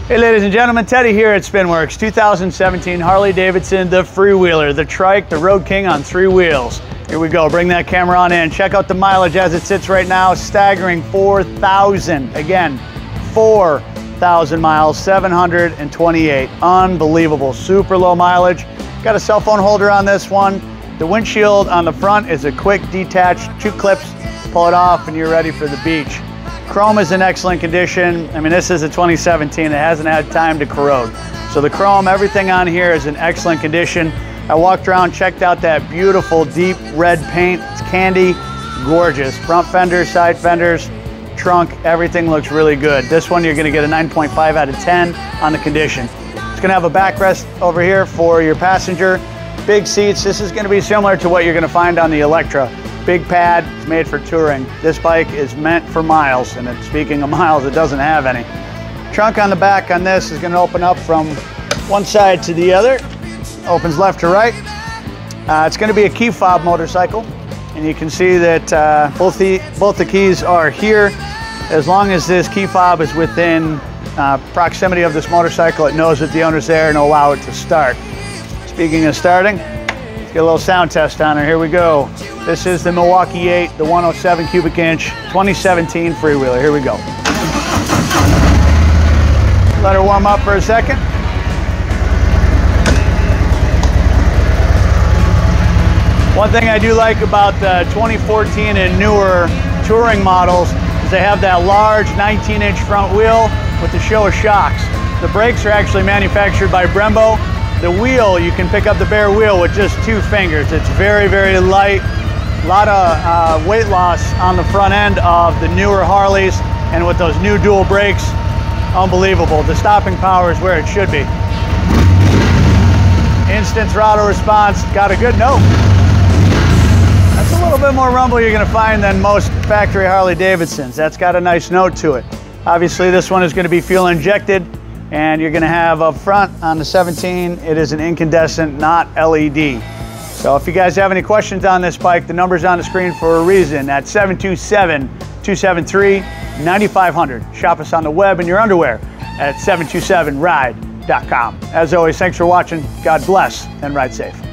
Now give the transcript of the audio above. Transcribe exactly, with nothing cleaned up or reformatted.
Hey ladies and gentlemen, Teddy here at SpinWurkz. two thousand seventeen Harley Davidson, the Freewheeler, the trike, the road king on three wheels. Here we go, bring that camera on in. Check out the mileage as it sits right now, staggering four thousand. Again, four thousand miles, seven hundred twenty-eight. Unbelievable, super low mileage. Got a cell phone holder on this one. The windshield on the front is a quick detached, two clips, pull it off and you're ready for the beach. Chrome is in excellent condition. I mean, this is a twenty seventeen. It hasn't had time to corrode. So the chrome, everything on here is in excellent condition. I walked around, checked out that beautiful deep red paint. It's candy, gorgeous. Front fenders, side fenders, trunk, everything looks really good. This one, you're gonna get a nine point five out of ten on the condition. It's gonna have a backrest over here for your passenger. Big seats. This is gonna be similar to what you're gonna find on the Electra. Big pad, it's made for touring. This bike is meant for miles, and it, speaking of miles, it doesn't have any. Trunk on the back on this is gonna open up from one side to the other. Opens left to right. Uh, it's gonna be a key fob motorcycle, and you can see that uh, both, the, both the keys are here. As long as this key fob is within uh, proximity of this motorcycle, it knows that the owner's there and will allow it to start. Speaking of starting, let's get a little sound test on her. Here we go. This is the Milwaukee eight, the one oh seven cubic inch, twenty seventeen Freewheeler. Here we go. Let her warm up for a second. One thing I do like about the twenty fourteen and newer touring models is they have that large nineteen inch front wheel with the show of shocks. The brakes are actually manufactured by Brembo. The wheel, you can pick up the bare wheel with just two fingers. It's very, very light. A lot of uh, weight loss on the front end of the newer Harleys, and with those new dual brakes, unbelievable. The stopping power is where it should be. Instant throttle response, got a good note. That's a little bit more rumble you're gonna find than most factory Harley Davidsons. That's got a nice note to it. Obviously this one is gonna be fuel injected, and you're gonna have up front on the seventeen, it is an incandescent, not L E D. So if you guys have any questions on this bike, the number's on the screen for a reason at seven two seven, two seven three, nine five hundred. Shop us on the web in your underwear at seven two seven ride dot com. As always, thanks for watching. God bless and ride safe.